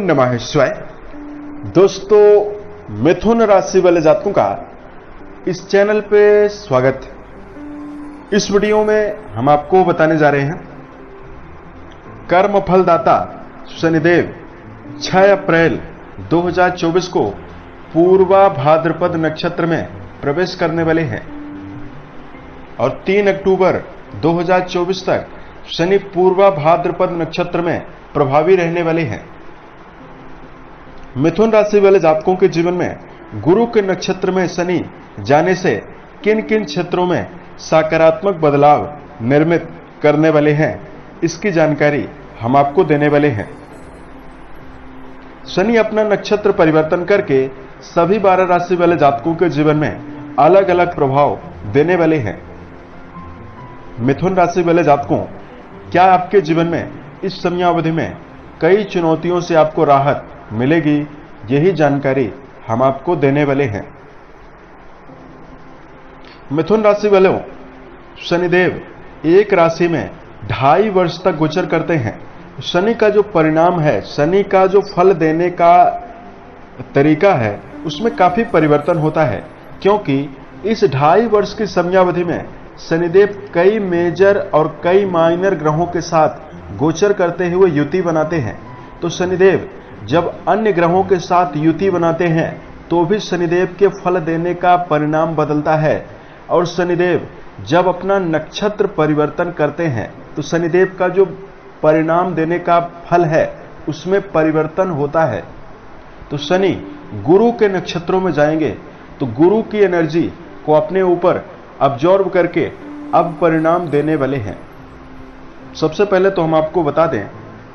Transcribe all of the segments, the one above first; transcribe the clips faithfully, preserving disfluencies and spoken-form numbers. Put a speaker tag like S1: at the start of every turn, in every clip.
S1: नमः शिवाय। दोस्तों, मिथुन राशि वाले जातकों का इस चैनल पे स्वागत है। इस वीडियो में हम आपको बताने जा रहे हैं कर्म फलदाता शनिदेव छह अप्रैल दो हज़ार चौबीस को पूर्वा भाद्रपद नक्षत्र में प्रवेश करने वाले हैं और तीन अक्टूबर दो हज़ार चौबीस तक शनि पूर्वा भाद्रपद नक्षत्र में प्रभावी रहने वाले हैं। मिथुन राशि वाले जातकों के जीवन में गुरु के नक्षत्र में शनि जाने से किन किन क्षेत्रों में सकारात्मक बदलाव निर्मित करने वाले हैं, इसकी जानकारी हम आपको देने वाले हैं। शनि अपना नक्षत्र परिवर्तन करके सभी बारह राशि वाले जातकों के जीवन में अलग अलग प्रभाव देने वाले हैं। मिथुन राशि वाले जातकों, क्या आपके जीवन में इस समयावधि में कई चुनौतियों से आपको राहत मिलेगी, यही जानकारी हम आपको देने वाले हैं। मिथुन राशि वालों, शनिदेव एक राशि में ढाई वर्ष तक गोचर करते हैं। शनि का जो परिणाम है, शनि का जो फल देने का तरीका है, उसमें काफी परिवर्तन होता है, क्योंकि इस ढाई वर्ष की समयावधि में शनिदेव कई मेजर और कई माइनर ग्रहों के साथ गोचर करते हुए युति बनाते हैं। तो शनिदेव जब अन्य ग्रहों के साथ युति बनाते हैं तो भी शनिदेव के फल देने का परिणाम बदलता है, और शनिदेव जब अपना नक्षत्र परिवर्तन करते हैं तो शनिदेव का जो परिणाम देने का फल है उसमें परिवर्तन होता है। तो शनि गुरु के नक्षत्रों में जाएंगे तो गुरु की एनर्जी को अपने ऊपर अब्जॉर्ब करके अब परिणाम देने वाले हैं। सबसे पहले तो हम आपको बता दें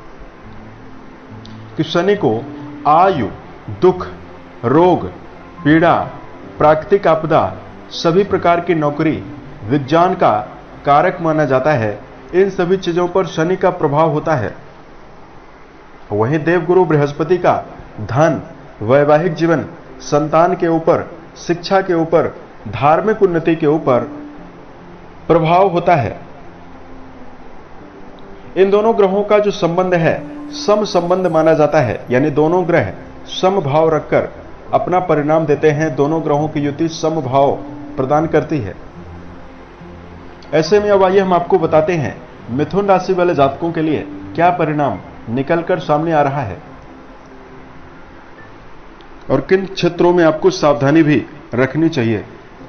S1: कि शनि को आयु, दुख, रोग, पीड़ा, प्राकृतिक आपदा, सभी प्रकार की नौकरी, विज्ञान का कारक माना जाता है। इन सभी चीजों पर शनि का प्रभाव होता है। वहीं देवगुरु बृहस्पति का धन, वैवाहिक जीवन, संतान के ऊपर, शिक्षा के ऊपर, धार्मिक उन्नति के ऊपर प्रभाव होता है। इन दोनों ग्रहों का जो संबंध है सम संबंध माना जाता है, यानी दोनों ग्रह सम भाव रखकर अपना परिणाम देते हैं। दोनों ग्रहों की युति सम भाव प्रदान करती है। ऐसे में अब आइए हम आपको बताते हैं मिथुन राशि वाले जातकों के लिए क्या परिणाम निकलकर सामने आ रहा है और किन क्षेत्रों में आपको सावधानी भी रखनी चाहिए।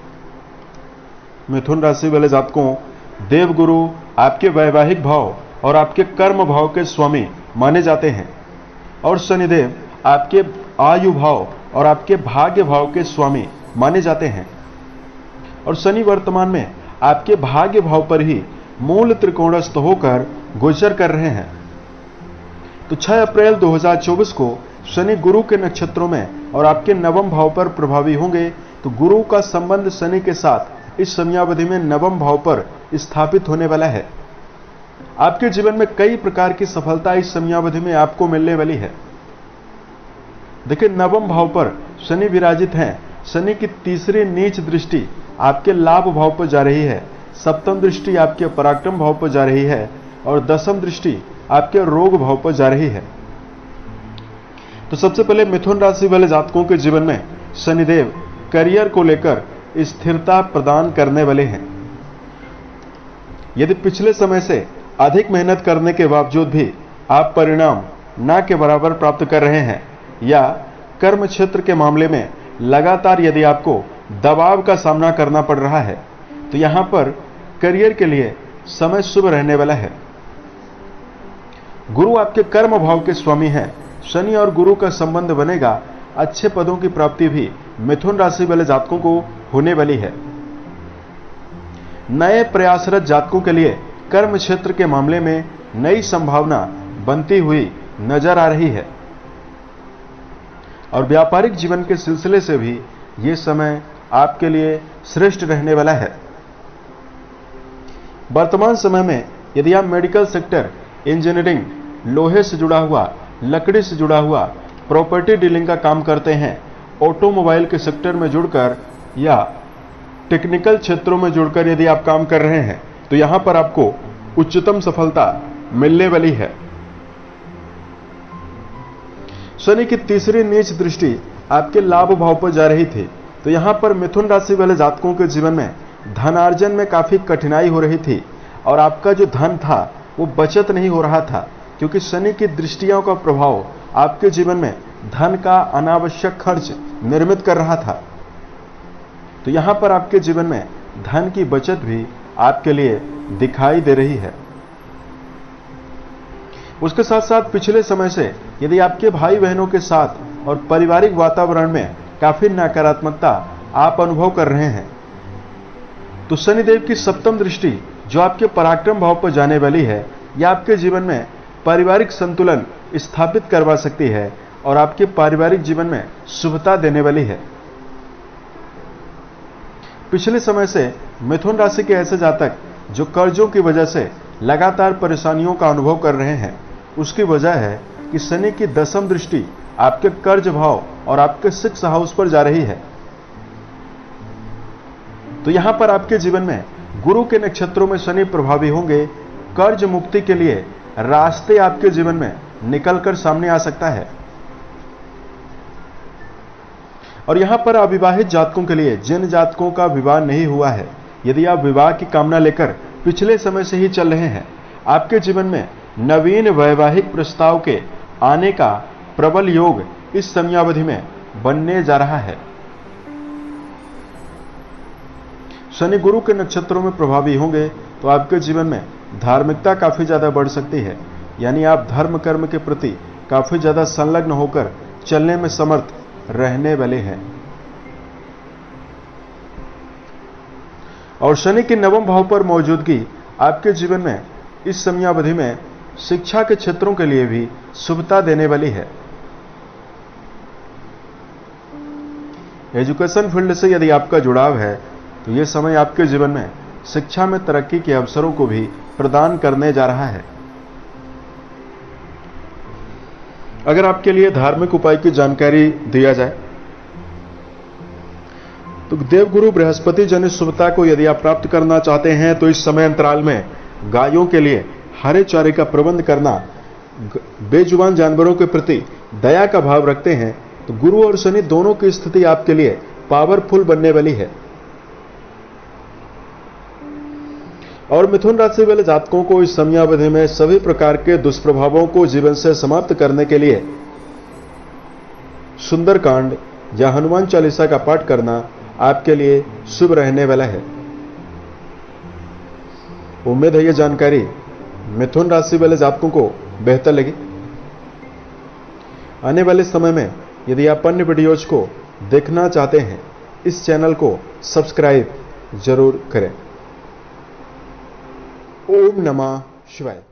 S1: मिथुन राशि वाले जातकों, देवगुरु आपके वैवाहिक भाव और आपके कर्म भाव के स्वामी माने जाते हैं, और शनिदेव आपके आयु भाव और आपके भाग्य भाव के स्वामी माने जाते हैं। और शनि वर्तमान में आपके भाग्य भाव पर ही मूल त्रिकोणस्थ होकर गोचर कर रहे हैं। तो छह अप्रैल दो हज़ार चौबीस को शनि गुरु के नक्षत्रों में और आपके नवम भाव पर प्रभावी होंगे। तो गुरु का संबंध शनि के साथ इस समयावधि में नवम भाव पर स्थापित होने वाला है। आपके जीवन में कई प्रकार की सफलता इस समयावधि में आपको मिलने वाली है। देखिए, नवम भाव पर शनि विराजित हैं। शनि की तीसरी नीच दृष्टि आपके लाभ भाव पर जा रही है, सप्तम दृष्टि आपके पराक्रम भाव पर जा रही है और दसम दृष्टि आपके रोग भाव पर जा रही है। तो सबसे पहले मिथुन राशि वाले जातकों के जीवन में शनिदेव करियर को लेकर स्थिरता प्रदान करने वाले हैं। यदि पिछले समय से अधिक मेहनत करने के बावजूद भी आप परिणाम ना के बराबर प्राप्त कर रहे हैं, या कर्म क्षेत्र के मामले में लगातार यदि आपको दबाव का सामना करना पड़ रहा है, तो यहां पर करियर के लिए समय शुभ रहने वाला है। गुरु आपके कर्म भाव के स्वामी हैं। शनि और गुरु का संबंध बनेगा। अच्छे पदों की प्राप्ति भी मिथुन राशि वाले जातकों को होने वाली है। नए प्रयासरत जातकों के लिए कर्म क्षेत्र के मामले में नई संभावना बनती हुई नजर आ रही है, और व्यापारिक जीवन के सिलसिले से भी ये समय आपके लिए श्रेष्ठ रहने वाला है। वर्तमान समय में यदि आप मेडिकल सेक्टर, इंजीनियरिंग, लोहे से जुड़ा हुआ, लकड़ी से जुड़ा हुआ, प्रॉपर्टी डीलिंग का काम करते हैं, ऑटोमोबाइल के सेक्टर में जुड़कर या टेक्निकल क्षेत्रों में जुड़कर यदि आप काम कर रहे हैं, तो यहां पर आपको उच्चतम सफलता मिलने वाली है। शनि की तीसरी नीच दृष्टि आपके लाभ भाव पर जा रही थी, तो यहां पर मिथुन राशि वाले जातकों के जीवन में धनार्जन में काफी कठिनाई हो रही थी और आपका जो धन था वो बचत नहीं हो रहा था, क्योंकि शनि की दृष्टियों का प्रभाव आपके जीवन में धन का अनावश्यक खर्च निर्मित कर रहा था। तो यहां पर आपके जीवन में धन की बचत भी आपके लिए दिखाई दे रही है। उसके साथ साथ पिछले समय से यदि आपके भाई बहनों के साथ और पारिवारिक वातावरण में काफी नकारात्मकता आप अनुभव कर रहे हैं, तो शनिदेव की सप्तम दृष्टि जो आपके पराक्रम भाव पर जाने वाली है, यह आपके जीवन में पारिवारिक संतुलन स्थापित करवा सकती है और आपके पारिवारिक जीवन में शुभता देने वाली है। पिछले समय से मिथुन राशि के ऐसे जातक जो कर्जों की वजह से लगातार परेशानियों का अनुभव कर रहे हैं, उसकी वजह है कि शनि की दसम दृष्टि आपके कर्ज भाव और आपके सिक्स हाउस पर जा रही है। तो यहां पर आपके जीवन में गुरु के नक्षत्रों में शनि प्रभावी होंगे। कर्ज मुक्ति के लिए रास्ते आपके जीवन में निकलकर सामने आ सकता है। और यहां पर अविवाहित जातकों के लिए, जिन जातकों का विवाह नहीं हुआ है, यदि आप विवाह की कामना लेकर पिछले समय से ही चल रहे हैं, आपके जीवन में नवीन वैवाहिक प्रस्ताव के आने का प्रबल योग इस समयावधि में बनने जा रहा है। शनि गुरु के नक्षत्रों में प्रभावी होंगे तो आपके जीवन में धार्मिकता काफी ज्यादा बढ़ सकती है, यानी आप धर्म कर्म के प्रति काफी ज्यादा संलग्न होकर चलने में समर्थ रहने वाले हैं। और शनि की नवम भाव पर मौजूदगी आपके जीवन में इस समयावधि में शिक्षा के क्षेत्रों के लिए भी शुभता देने वाली है। एजुकेशन फील्ड से यदि आपका जुड़ाव है तो यह समय आपके जीवन में शिक्षा में तरक्की के अवसरों को भी प्रदान करने जा रहा है। अगर आपके लिए धार्मिक उपाय की जानकारी दिया जाए तो देवगुरु बृहस्पति जनित शुभता को यदि आप प्राप्त करना चाहते हैं तो इस समय अंतराल में गायों के लिए हरे चारे का प्रबंध करना, बेजुबान जानवरों के प्रति दया का भाव रखते हैं तो गुरु और शनि दोनों की स्थिति आपके लिए पावरफुल बनने वाली है। और मिथुन राशि वाले जातकों को इस समयावधि में सभी प्रकार के दुष्प्रभावों को जीवन से समाप्त करने के लिए सुंदरकांड या हनुमान चालीसा का पाठ करना आपके लिए शुभ रहने वाला है। उम्मीद है यह जानकारी मिथुन राशि वाले जातकों को बेहतर लगी। आने वाले समय में यदि आप अन्य वीडियोज को देखना चाहते हैं, इस चैनल को सब्सक्राइब जरूर करें। ओम नमः शिवाय।